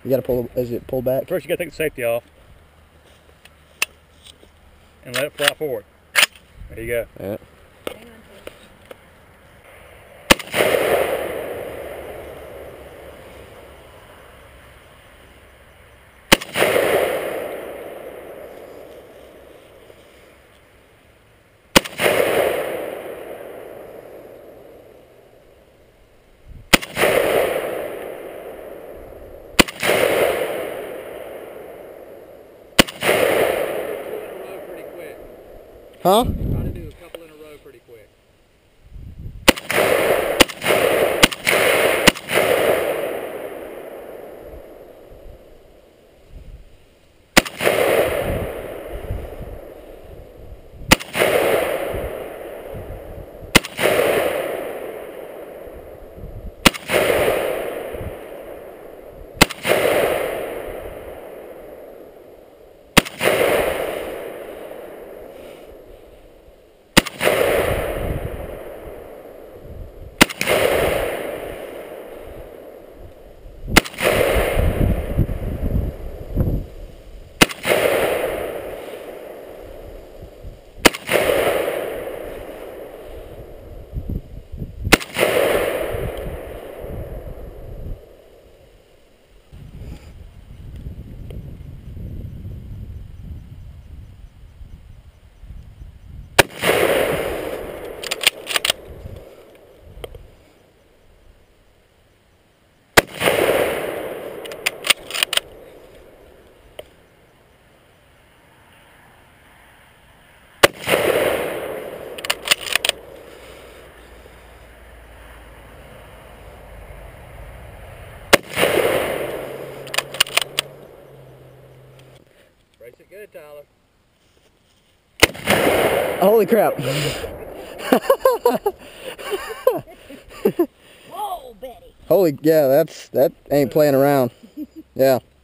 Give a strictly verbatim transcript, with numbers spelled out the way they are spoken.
You gotta pull, is it pulled back? First you gotta take the safety off. And let it fly forward. There you go. Yeah. Huh? Try to do a couple in a row pretty quick. Brace it good, Tyler. Holy crap. Whoa, Betty. Holy, yeah, that's, that ain't playing around. Yeah.